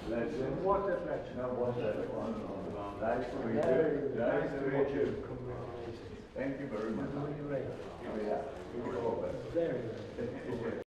Legend. What a pleasure. No, what's that one? Nice to meet Very, you. Nice to meet you. Congratulations. Thank you very much. Really great. Oh, yeah. We will. Very great.